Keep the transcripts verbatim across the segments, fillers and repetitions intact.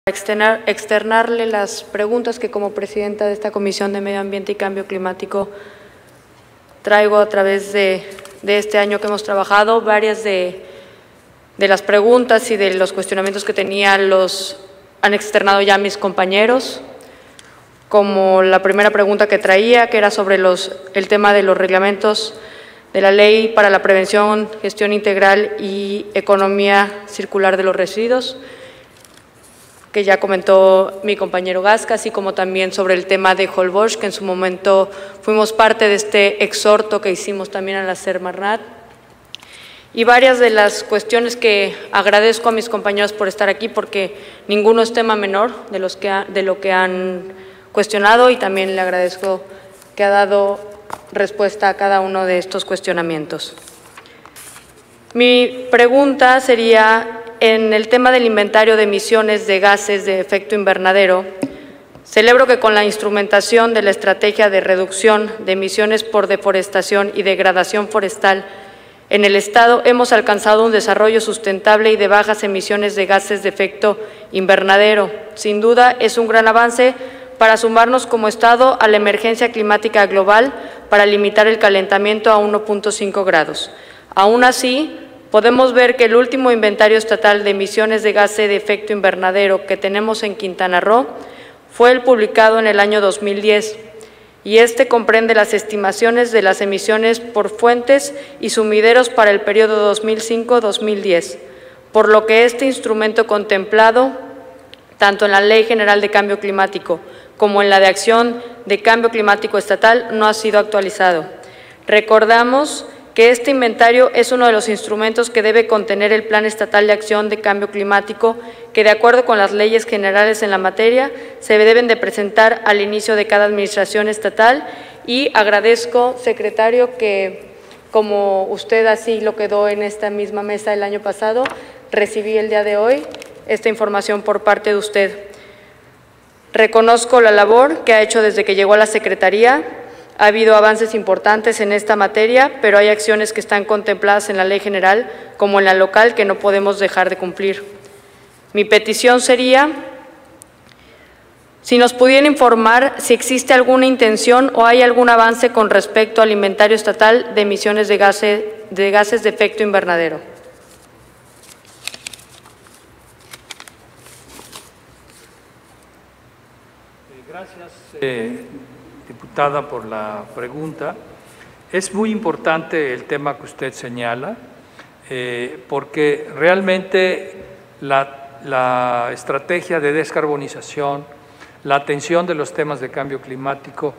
Externar, externarle las preguntas que como presidenta de esta Comisión de Medio Ambiente y Cambio Climático traigo a través de, de este año que hemos trabajado. Varias de, de las preguntas y de los cuestionamientos que tenía los han externado ya mis compañeros, como la primera pregunta que traía, que era sobre los, el tema de los reglamentos de la Ley para la Prevención, Gestión Integral y Economía Circular de los Residuos, que ya comentó mi compañero Gasca, así como también sobre el tema de Holbox, que en su momento fuimos parte de este exhorto que hicimos también a la Semarnat, y varias de las cuestiones que agradezco a mis compañeros por estar aquí, porque ninguno es tema menor de, los que ha, de lo que han cuestionado, y también le agradezco que ha dado respuesta a cada uno de estos cuestionamientos. Mi pregunta sería: en el tema del inventario de emisiones de gases de efecto invernadero, celebro que con la instrumentación de la estrategia de reducción de emisiones por deforestación y degradación forestal en el Estado hemos alcanzado un desarrollo sustentable y de bajas emisiones de gases de efecto invernadero. Sin duda es un gran avance para sumarnos como Estado a la emergencia climática global para limitar el calentamiento a uno punto cinco grados. Aún así, podemos ver que el último inventario estatal de emisiones de gases de efecto invernadero que tenemos en Quintana Roo fue el publicado en el año dos mil diez, y este comprende las estimaciones de las emisiones por fuentes y sumideros para el periodo dos mil cinco a dos mil diez, por lo que este instrumento contemplado, tanto en la Ley General de Cambio Climático como en la de Acción de Cambio Climático Estatal, no ha sido actualizado. Recordamos que este inventario es uno de los instrumentos que debe contener el Plan Estatal de Acción de Cambio Climático, que de acuerdo con las leyes generales en la materia, se deben de presentar al inicio de cada administración estatal, y agradezco, secretario, que como usted así lo quedó en esta misma mesa el año pasado, recibí el día de hoy esta información por parte de usted. Reconozco la labor que ha hecho desde que llegó a la Secretaría. Ha habido avances importantes en esta materia, pero hay acciones que están contempladas en la Ley General como en la local que no podemos dejar de cumplir. Mi petición sería si nos pudieran informar si existe alguna intención o hay algún avance con respecto al inventario estatal de emisiones de gases de, gases de efecto invernadero. Gracias, eh, diputada, por la pregunta. Es muy importante el tema que usted señala, eh, porque realmente la, la estrategia de descarbonización, la atención de los temas de cambio climático,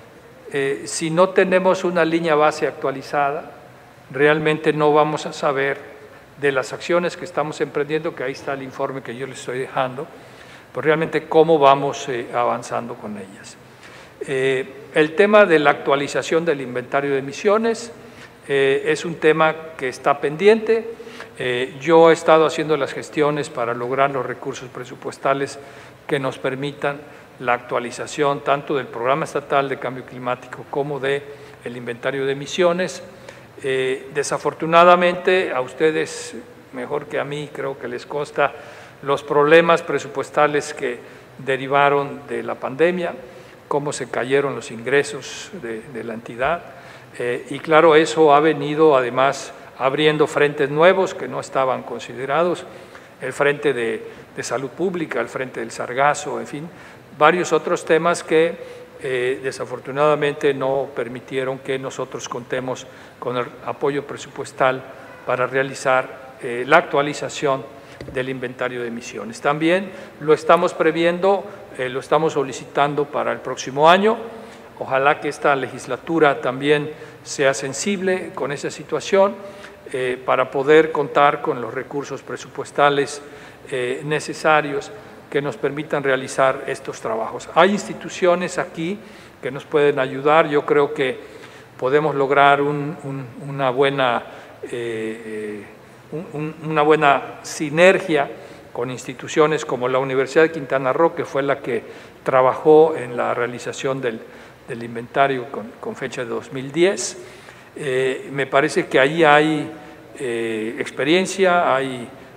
eh, si no tenemos una línea base actualizada, realmente no vamos a saber de las acciones que estamos emprendiendo, que ahí está el informe que yo les estoy dejando, pues realmente cómo vamos eh, avanzando con ellas. Eh, el tema de la actualización del inventario de emisiones eh, es un tema que está pendiente. Eh, yo he estado haciendo las gestiones para lograr los recursos presupuestales que nos permitan la actualización tanto del Programa Estatal de Cambio Climático como del inventario de emisiones. Eh, desafortunadamente, a ustedes, mejor que a mí, creo que les consta los problemas presupuestales que derivaron de la pandemia, cómo se cayeron los ingresos de, de la entidad, eh, y claro, eso ha venido además abriendo frentes nuevos que no estaban considerados, el frente de, de salud pública, el frente del sargazo, en fin, varios otros temas que eh, desafortunadamente no permitieron que nosotros contemos con el apoyo presupuestal para realizar eh, la actualización del inventario de emisiones. También lo estamos previendo, eh, lo estamos solicitando para el próximo año. Ojalá que esta legislatura también sea sensible con esa situación eh, para poder contar con los recursos presupuestales eh, necesarios que nos permitan realizar estos trabajos. Hay instituciones aquí que nos pueden ayudar. Yo creo que podemos lograr un, un, una buena eh, Un, una buena sinergia con instituciones como la Universidad de Quintana Roo, que fue la que trabajó en la realización del, del inventario con, con fecha de dos mil diez. Eh, me parece que ahí hay eh, experiencia, hay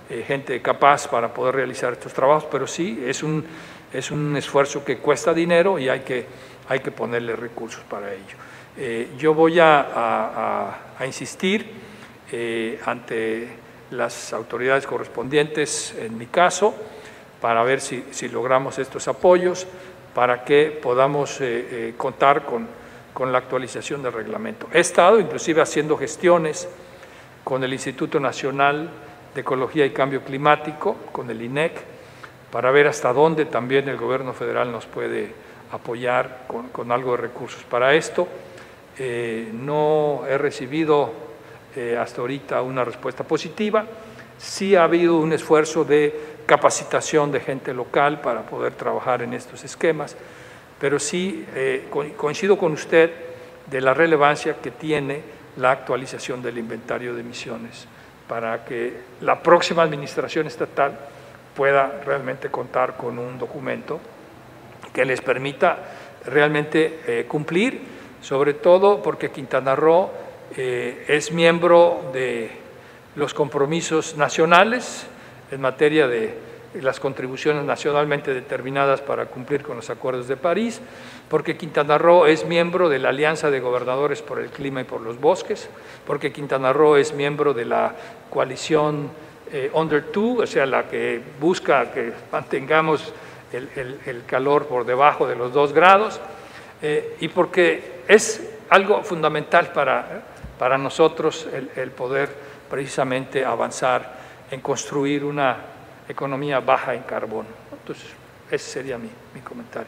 eh, gente capaz para poder realizar estos trabajos, pero sí es un, es un esfuerzo que cuesta dinero y hay que, hay que ponerle recursos para ello. Eh, yo voy a, a, a insistir eh, ante las autoridades correspondientes, en mi caso, para ver si, si logramos estos apoyos, para que podamos eh, eh, contar con, con la actualización del reglamento. He estado inclusive haciendo gestiones con el Instituto Nacional de Ecología y Cambio Climático, con el I N E C, para ver hasta dónde también el gobierno federal nos puede apoyar con, con algo de recursos para esto. Eh, no he recibido eh, hasta ahorita una respuesta positiva. Sí ha habido un esfuerzo de capacitación de gente local para poder trabajar en estos esquemas, pero sí eh, coincido con usted de la relevancia que tiene la actualización del inventario de emisiones para que la próxima administración estatal pueda realmente contar con un documento que les permita realmente eh, cumplir, sobre todo porque Quintana Roo eh, es miembro de los compromisos nacionales en materia de las contribuciones nacionalmente determinadas para cumplir con los acuerdos de París, porque Quintana Roo es miembro de la Alianza de Gobernadores por el Clima y por los Bosques, porque Quintana Roo es miembro de la coalición eh, Under Two, o sea, la que busca que mantengamos el, el, el calor por debajo de los dos grados, eh, y porque es algo fundamental para, para nosotros el, el poder precisamente avanzar en construir una economía baja en carbono. Entonces, ese sería mi, mi comentario.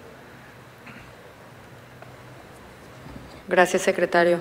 Gracias, secretario.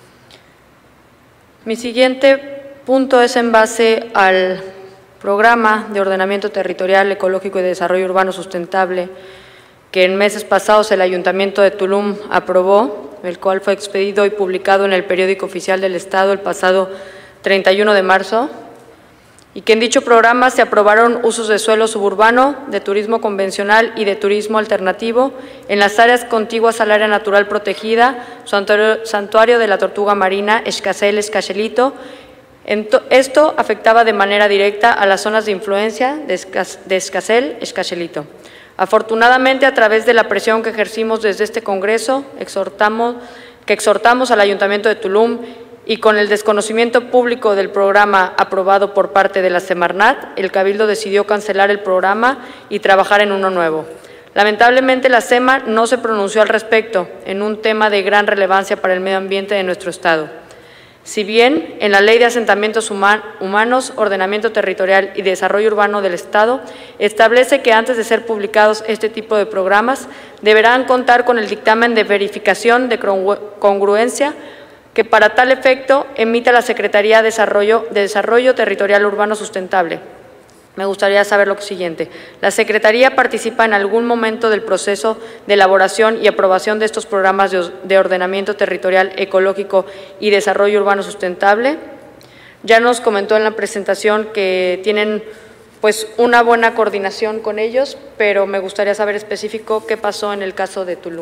Mi siguiente punto es en base al Programa de Ordenamiento Territorial, Ecológico y de Desarrollo Urbano Sustentable que en meses pasados el Ayuntamiento de Tulum aprobó, el cual fue expedido y publicado en el Periódico Oficial del Estado el pasado treinta y uno de marzo, y que en dicho programa se aprobaron usos de suelo suburbano, de turismo convencional y de turismo alternativo en las áreas contiguas al área natural protegida, santuario, santuario de la tortuga marina Xcacel-Xcachelito. Esto afectaba de manera directa a las zonas de influencia de Xcacel-Xcachelito. Afortunadamente, a través de la presión que ejercimos desde este Congreso, exhortamos, que exhortamos al Ayuntamiento de Tulum y con el desconocimiento público del programa aprobado por parte de la Semarnat, el Cabildo decidió cancelar el programa y trabajar en uno nuevo. Lamentablemente, la SEMA no se pronunció al respecto en un tema de gran relevancia para el medio ambiente de nuestro Estado. Si bien en la Ley de Asentamientos Humanos, Ordenamiento Territorial y Desarrollo Urbano del Estado establece que antes de ser publicados este tipo de programas deberán contar con el dictamen de verificación de congruencia que para tal efecto emita la Secretaría de Desarrollo, de Desarrollo Territorial Urbano Sustentable. Me gustaría saber lo siguiente. ¿La Secretaría participa en algún momento del proceso de elaboración y aprobación de estos programas de, de ordenamiento territorial, ecológico y desarrollo urbano sustentable? Ya nos comentó en la presentación que tienen pues una buena coordinación con ellos, pero me gustaría saber específico qué pasó en el caso de Tulum.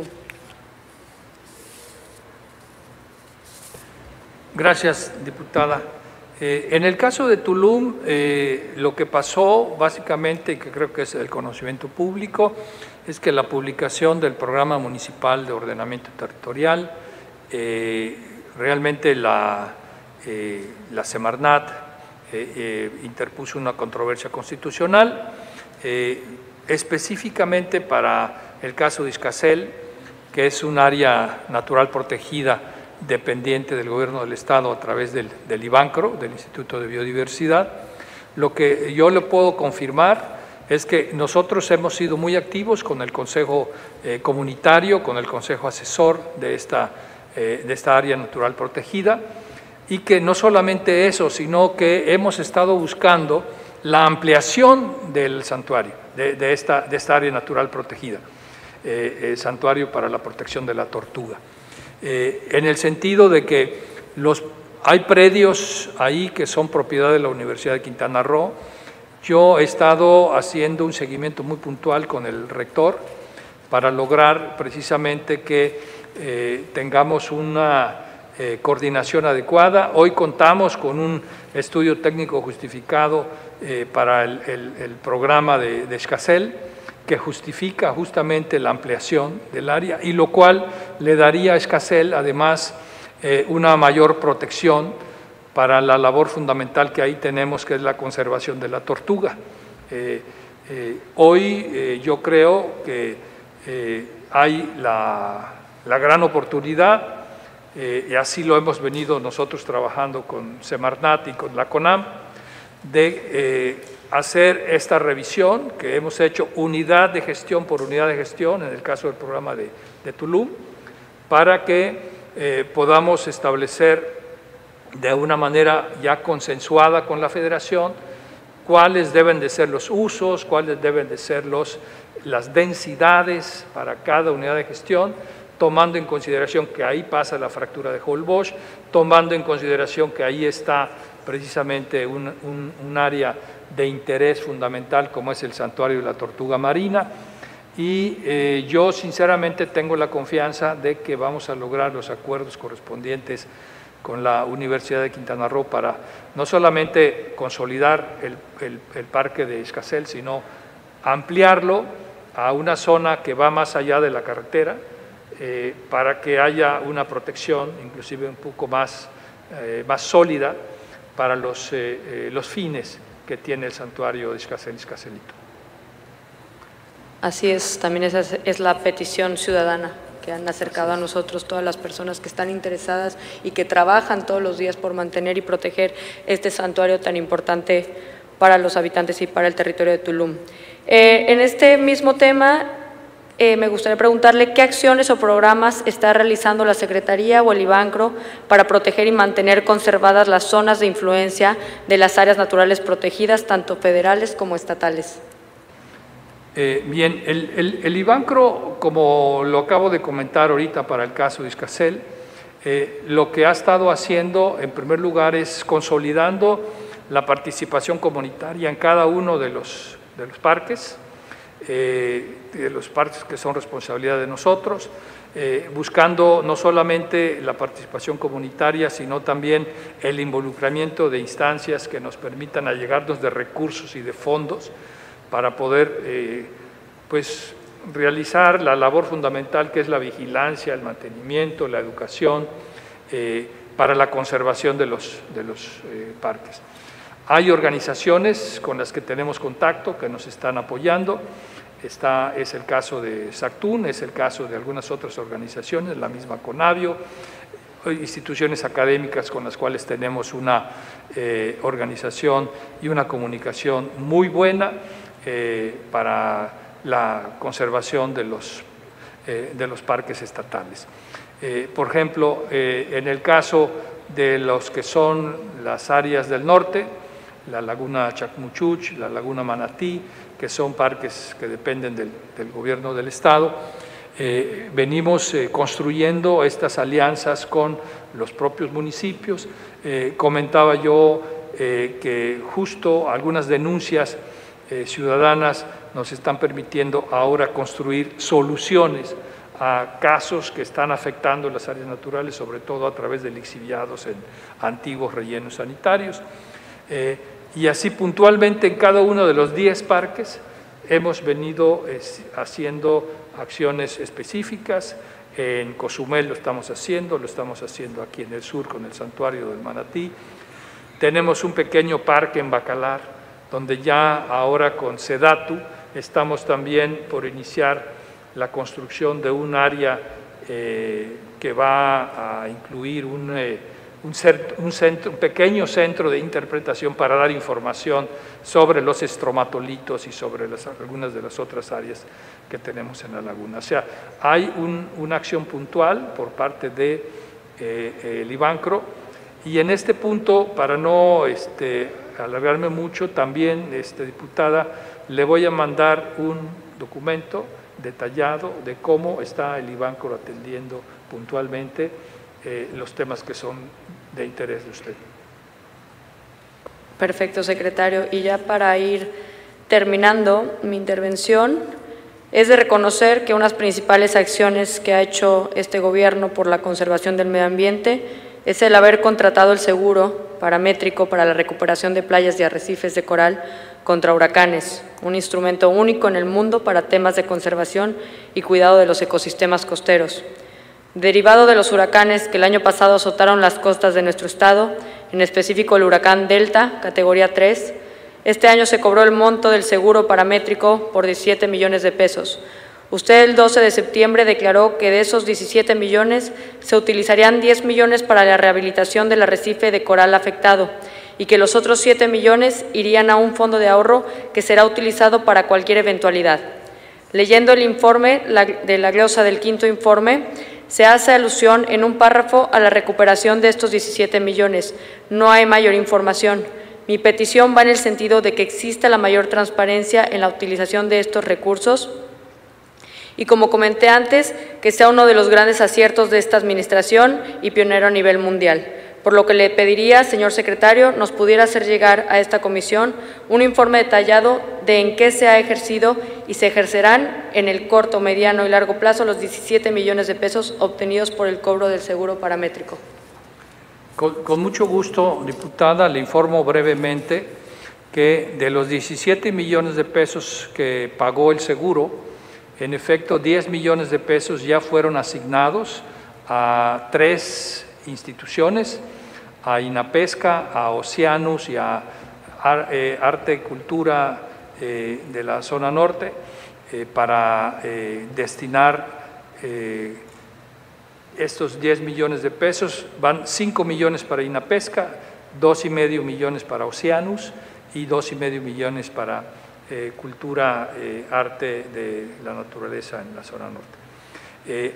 Gracias, diputada. Eh, en el caso de Tulum, eh, lo que pasó básicamente, y que creo que es el conocimiento público, es que la publicación del Programa Municipal de Ordenamiento Territorial, eh, realmente la, eh, la Semarnat eh, eh, interpuso una controversia constitucional, eh, específicamente para el caso de Xcacel, que es un área natural protegida dependiente del Gobierno del Estado a través del, del IBANCRO, del Instituto de Biodiversidad. Lo que yo le puedo confirmar es que nosotros hemos sido muy activos con el Consejo eh, Comunitario, con el Consejo Asesor de esta, eh, de esta área natural protegida, y que no solamente eso, sino que hemos estado buscando la ampliación del santuario, de, de, esta, de esta área natural protegida, eh, eh, santuario para la protección de la tortuga. Eh, en el sentido de que los, hay predios ahí que son propiedad de la Universidad de Quintana Roo. Yo he estado haciendo un seguimiento muy puntual con el rector para lograr precisamente que eh, tengamos una eh, coordinación adecuada. Hoy contamos con un estudio técnico justificado eh, para el, el, el programa de, de Xcacel, que justifica justamente la ampliación del área y lo cual le daría a Xcacel además eh, una mayor protección para la labor fundamental que ahí tenemos, que es la conservación de la tortuga. Eh, eh, hoy eh, yo creo que eh, hay la, la gran oportunidad, eh, y así lo hemos venido nosotros trabajando con Semarnat y con la CONAM, de eh, hacer esta revisión que hemos hecho unidad de gestión por unidad de gestión, en el caso del programa de, de Tulum, para que eh, podamos establecer de una manera ya consensuada con la Federación cuáles deben de ser los usos, cuáles deben de ser los, las densidades para cada unidad de gestión, tomando en consideración que ahí pasa la fractura de Holbox, tomando en consideración que ahí está precisamente un, un, un área de interés fundamental como es el santuario de la tortuga marina, y eh, yo sinceramente tengo la confianza de que vamos a lograr los acuerdos correspondientes con la Universidad de Quintana Roo para no solamente consolidar el, el, el parque de Xcacel, sino ampliarlo a una zona que va más allá de la carretera, eh, para que haya una protección inclusive un poco más, eh, más sólida para los, eh, eh, los fines que tiene el santuario de Xcacel y Xcacelito. Así es, también esa es, es la petición ciudadana que han acercado a nosotros todas las personas que están interesadas y que trabajan todos los días por mantener y proteger este santuario tan importante para los habitantes y para el territorio de Tulum. Eh, en este mismo tema, eh, me gustaría preguntarle qué acciones o programas está realizando la Secretaría o el IBANCRO para proteger y mantener conservadas las zonas de influencia de las áreas naturales protegidas, tanto federales como estatales. Eh, bien, el, el, el IBANCRO, como lo acabo de comentar ahorita para el caso de Xcacel, eh, lo que ha estado haciendo en primer lugar es consolidando la participación comunitaria en cada uno de los, de los parques, eh, de los parques que son responsabilidad de nosotros, eh, buscando no solamente la participación comunitaria, sino también el involucramiento de instancias que nos permitan allegarnos de recursos y de fondos para poder eh, pues, realizar la labor fundamental que es la vigilancia, el mantenimiento, la educación eh, para la conservación de los, de los eh, parques. Hay organizaciones con las que tenemos contacto que nos están apoyando. Está, es el caso de SACTUN, es el caso de algunas otras organizaciones, la misma CONAVIO, instituciones académicas con las cuales tenemos una eh, organización y una comunicación muy buena eh, para la conservación de los, eh, de los parques estatales. Eh, por ejemplo, eh, en el caso de los que son las áreas del norte, la laguna Chacmuchuch, la laguna Manatí, que son parques que dependen del, del gobierno del Estado, eh, venimos eh, construyendo estas alianzas con los propios municipios. Eh, comentaba yo eh, que justo algunas denuncias eh, ciudadanas nos están permitiendo ahora construir soluciones a casos que están afectando las áreas naturales, sobre todo a través de lixiviados en antiguos rellenos sanitarios. Eh, y así puntualmente en cada uno de los diez parques hemos venido eh, haciendo acciones específicas. En Cozumel lo estamos haciendo, lo estamos haciendo aquí en el sur con el santuario del Manatí. Tenemos un pequeño parque en Bacalar, donde ya ahora con SEDATU estamos también por iniciar la construcción de un área eh, que va a incluir un, eh, un, centro, un, centro, un pequeño centro de interpretación para dar información sobre los estromatolitos y sobre las, algunas de las otras áreas que tenemos en la laguna. O sea, hay un, una acción puntual por parte de eh, el IBANCRO, y en este punto, para no este, alargarme mucho, también, este, diputada, le voy a mandar un documento detallado de cómo está el IBANCRO atendiendo puntualmente eh, los temas que son de interés de usted. Perfecto, secretario. Y ya para ir terminando mi intervención, es de reconocer que unas principales acciones que ha hecho este gobierno por la conservación del medio ambiente es el haber contratado el seguro paramétrico para la recuperación de playas y arrecifes de coral contra huracanes, un instrumento único en el mundo para temas de conservación y cuidado de los ecosistemas costeros. Derivado de los huracanes que el año pasado azotaron las costas de nuestro estado, en específico el huracán Delta, categoría tres, este año se cobró el monto del seguro paramétrico por diecisiete millones de pesos. Usted el doce de septiembre declaró que de esos diecisiete millones se utilizarían diez millones para la rehabilitación del arrecife de coral afectado y que los otros siete millones irían a un fondo de ahorro que será utilizado para cualquier eventualidad. Leyendo el informe de la glosa del quinto informe, se hace alusión en un párrafo a la recuperación de estos diecisiete millones. No hay mayor información. Mi petición va en el sentido de que exista la mayor transparencia en la utilización de estos recursos y, como comenté antes, que sea uno de los grandes aciertos de esta administración y pionero a nivel mundial. Por lo que le pediría, señor secretario, nos pudiera hacer llegar a esta comisión un informe detallado de en qué se ha ejercido y se ejercerán en el corto, mediano y largo plazo los diecisiete millones de pesos obtenidos por el cobro del seguro paramétrico. Con, con mucho gusto, diputada, le informo brevemente que de los diecisiete millones de pesos que pagó el seguro, en efecto, diez millones de pesos ya fueron asignados a tres instituciones, a INAPESCA, a Oceanus y a Arte y Cultura eh, de la zona norte eh, para eh, destinar eh, estos diez millones de pesos. Van cinco millones para INAPESCA, dos y medio millones para Oceanus y dos y medio millones para eh, Cultura, eh, Arte de la Naturaleza en la zona norte. Eh,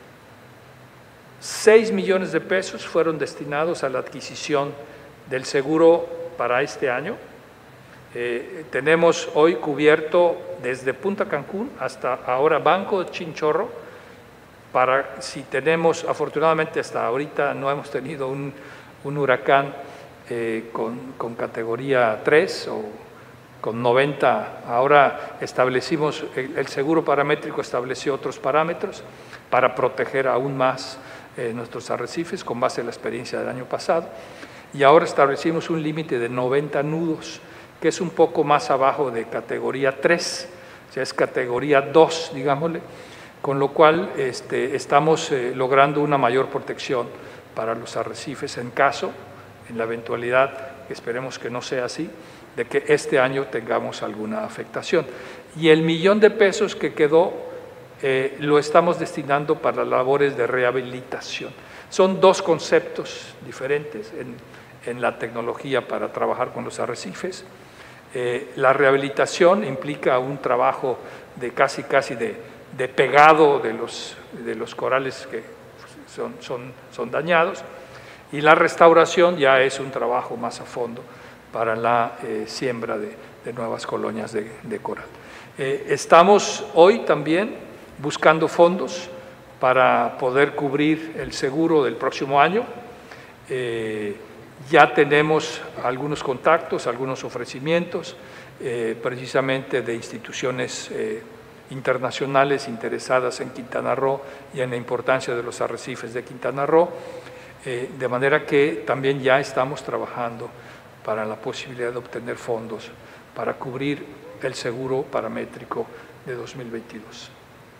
seis millones de pesos fueron destinados a la adquisición del seguro para este año. Eh, tenemos hoy cubierto desde Punta Cancún hasta ahora Banco Chinchorro, para si tenemos, afortunadamente hasta ahorita no hemos tenido un, un huracán eh, con, con categoría tres o con noventa, ahora establecimos, el, el seguro paramétrico estableció otros parámetros para proteger aún más eh, nuestros arrecifes con base en la experiencia del año pasado, y ahora establecimos un límite de noventa nudos, que es un poco más abajo de categoría tres, o sea, es categoría dos, digámosle, con lo cual este, estamos eh, logrando una mayor protección para los arrecifes en caso, en la eventualidad, esperemos que no sea así, de que este año tengamos alguna afectación. Y el millón de pesos que quedó eh, lo estamos destinando para labores de rehabilitación. Son dos conceptos diferentes en, en la tecnología para trabajar con los arrecifes. Eh, la rehabilitación implica un trabajo de casi, casi de, de pegado de los, de los corales que son, son, son dañados, y la restauración ya es un trabajo más a fondo para la eh, siembra de, de nuevas colonias de, de coral. Eh, estamos hoy también buscando fondos para poder cubrir el seguro del próximo año. Eh, ya tenemos algunos contactos, algunos ofrecimientos, eh, precisamente de instituciones eh, internacionales interesadas en Quintana Roo y en la importancia de los arrecifes de Quintana Roo, eh, de manera que también ya estamos trabajando para la posibilidad de obtener fondos para cubrir el seguro paramétrico de dos mil veintidós.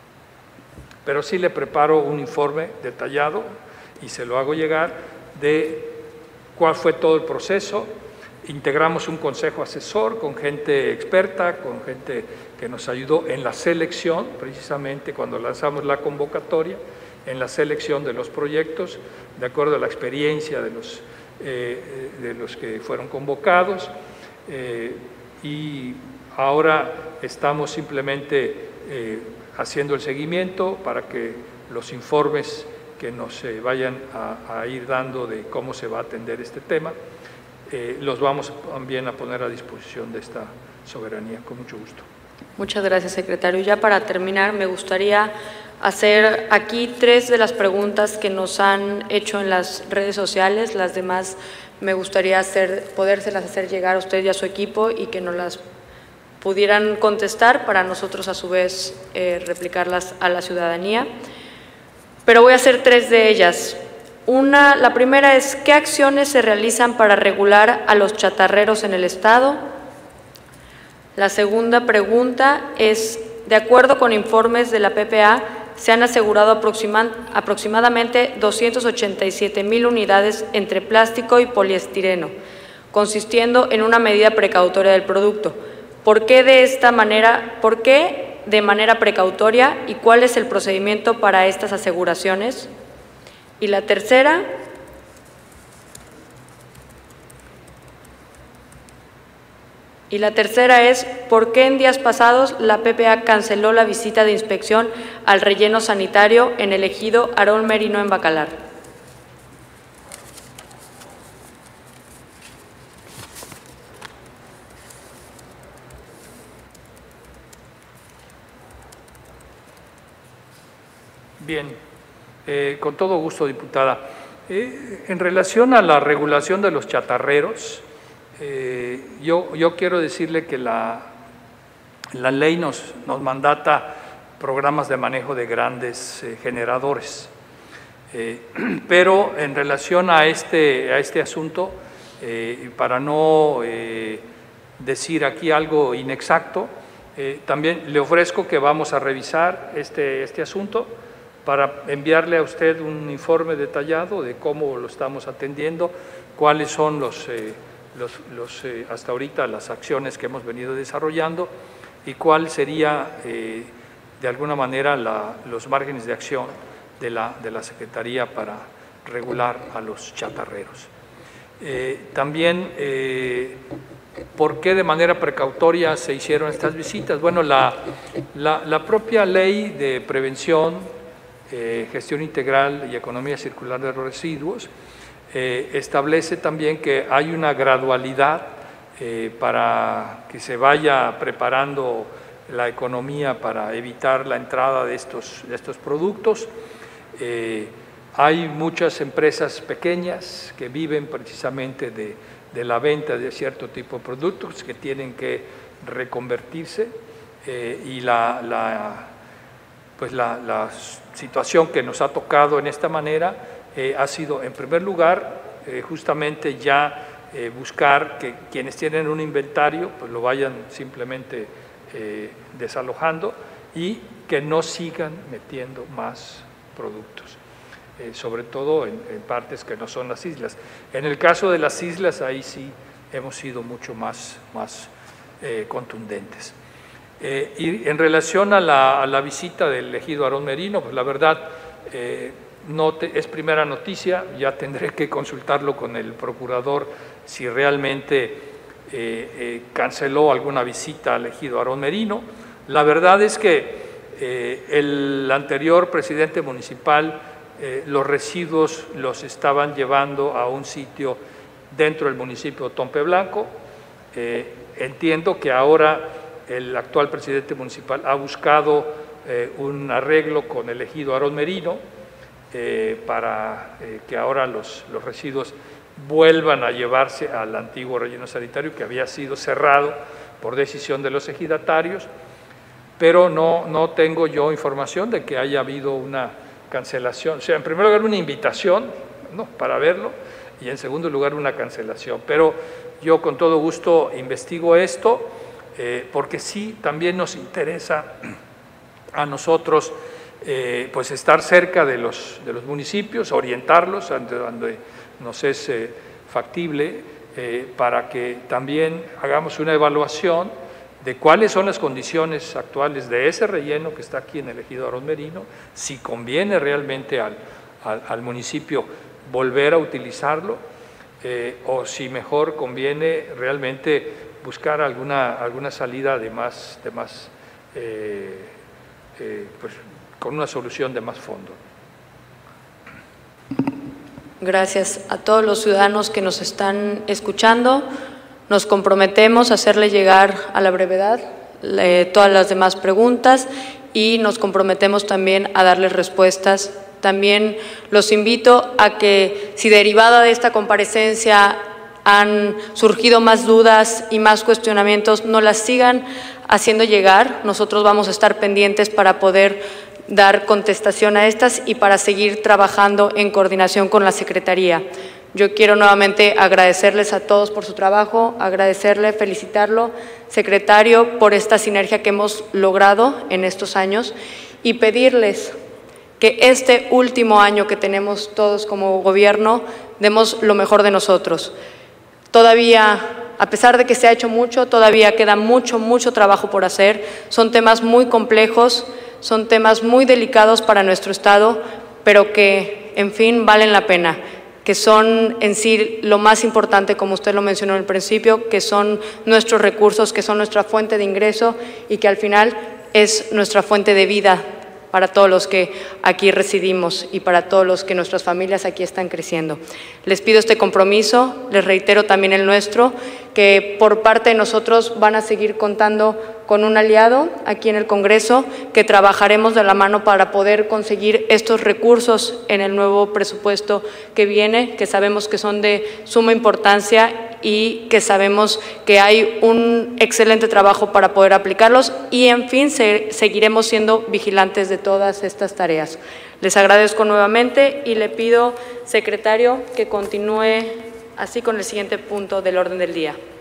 Pero sí le preparo un informe detallado y se lo hago llegar de cuál fue todo el proceso. Integramos un consejo asesor con gente experta, con gente que nos ayudó en la selección, precisamente cuando lanzamos la convocatoria, en la selección de los proyectos, de acuerdo a la experiencia de los Eh, de los que fueron convocados, eh, y ahora estamos simplemente eh, haciendo el seguimiento para que los informes que nos eh, vayan a, a ir dando de cómo se va a atender este tema, eh, los vamos también a poner a disposición de esta soberanía, con mucho gusto. Muchas gracias, secretario. Ya para terminar, me gustaría hacer aquí tres de las preguntas que nos han hecho en las redes sociales. Las demás me gustaría hacer, podérselas hacer llegar a usted y a su equipo y que nos las pudieran contestar para nosotros a su vez eh, replicarlas a la ciudadanía. Pero voy a hacer tres de ellas. Una, la primera es, ¿qué acciones se realizan para regular a los chatarreros en el Estado? La segunda pregunta es, de acuerdo con informes de la P P A, se han asegurado aproxima, aproximadamente doscientas ochenta y siete mil unidades entre plástico y poliestireno, consistiendo en una medida precautoria del producto. ¿Por qué de esta manera, por qué de manera precautoria y cuál es el procedimiento para estas aseguraciones? Y la tercera, y la tercera es, ¿por qué en días pasados la P P A canceló la visita de inspección al relleno sanitario en el ejido Aarón Merino en Bacalar? Bien. Eh, con todo gusto, diputada. Eh, en relación a la regulación de los chatarreros, eh, yo, yo quiero decirle que la, la ley nos, nos mandata programas de manejo de grandes eh, generadores. Eh, pero en relación a este, a este asunto, eh, para no eh, decir aquí algo inexacto, eh, también le ofrezco que vamos a revisar este, este asunto para enviarle a usted un informe detallado de cómo lo estamos atendiendo, cuáles son los, eh, los, los eh, hasta ahorita las acciones que hemos venido desarrollando y cuál sería eh, de alguna manera la, los márgenes de acción de la, de la Secretaría para regular a los chatarreros. Eh, también, eh, ¿por qué de manera precautoria se hicieron estas visitas? Bueno, la, la, la propia ley de prevención, Eh, gestión integral y economía circular de los residuos, eh, establece también que hay una gradualidad eh, para que se vaya preparando la economía para evitar la entrada de estos, de estos productos. Eh, hay muchas empresas pequeñas que viven precisamente de, de la venta de cierto tipo de productos que tienen que reconvertirse eh, y la, la pues la, la situación que nos ha tocado en esta manera eh, ha sido, en primer lugar, eh, justamente ya eh, buscar que quienes tienen un inventario pues lo vayan simplemente eh, desalojando y que no sigan metiendo más productos, eh, sobre todo en, en partes que no son las islas. En el caso de las islas, ahí sí hemos sido mucho más, más eh, contundentes. Eh, y en relación a la, a la visita del ejido Aarón Merino, pues la verdad eh, no te, es primera noticia, ya tendré que consultarlo con el procurador si realmente eh, eh, canceló alguna visita al ejido Aarón Merino. La verdad es que eh, el anterior presidente municipal eh, los residuos los estaban llevando a un sitio dentro del municipio de Tompe Blanco. Eh, entiendo que ahora el actual presidente municipal ha buscado eh, un arreglo con el ejido Aarón Merino eh, para eh, que ahora los, los residuos vuelvan a llevarse al antiguo relleno sanitario que había sido cerrado por decisión de los ejidatarios, pero no, no tengo yo información de que haya habido una cancelación. O sea, en primer lugar una invitación, ¿no?, para verlo, y en segundo lugar una cancelación. Pero yo con todo gusto investigo esto, Eh, porque sí, también nos interesa a nosotros eh, pues estar cerca de los, de los municipios, orientarlos donde, donde nos es eh, factible, eh, para que también hagamos una evaluación de cuáles son las condiciones actuales de ese relleno que está aquí en el ejido Aarón Merino, si conviene realmente al, al, al municipio volver a utilizarlo eh, o si mejor conviene realmente buscar alguna, alguna salida de más, de más eh, eh, pues, con una solución de más fondo. Gracias a todos los ciudadanos que nos están escuchando. Nos comprometemos a hacerle llegar a la brevedad eh, todas las demás preguntas y nos comprometemos también a darles respuestas. También los invito a que, si derivada de esta comparecencia han surgido más dudas y más cuestionamientos, no las sigan haciendo llegar. Nosotros vamos a estar pendientes para poder dar contestación a estas y para seguir trabajando en coordinación con la Secretaría. Yo quiero nuevamente agradecerles a todos por su trabajo, agradecerle, felicitarlo, secretario, por esta sinergia que hemos logrado en estos años y pedirles que este último año que tenemos todos como gobierno demos lo mejor de nosotros. Todavía, a pesar de que se ha hecho mucho, todavía queda mucho, mucho trabajo por hacer. Son temas muy complejos, son temas muy delicados para nuestro Estado, pero que, en fin, valen la pena, que son en sí lo más importante, como usted lo mencionó al principio, que son nuestros recursos, que son nuestra fuente de ingreso y que al final es nuestra fuente de vida para todos los que aquí residimos y para todos los que nuestras familias aquí están creciendo. Les pido este compromiso, les reitero también el nuestro, que por parte de nosotros van a seguir contando con un aliado aquí en el Congreso, que trabajaremos de la mano para poder conseguir estos recursos en el nuevo presupuesto que viene, que sabemos que son de suma importancia y que sabemos que hay un excelente trabajo para poder aplicarlos y, en fin, se, seguiremos siendo vigilantes de todas estas tareas. Les agradezco nuevamente y le pido, secretario, que continúe así con el siguiente punto del orden del día.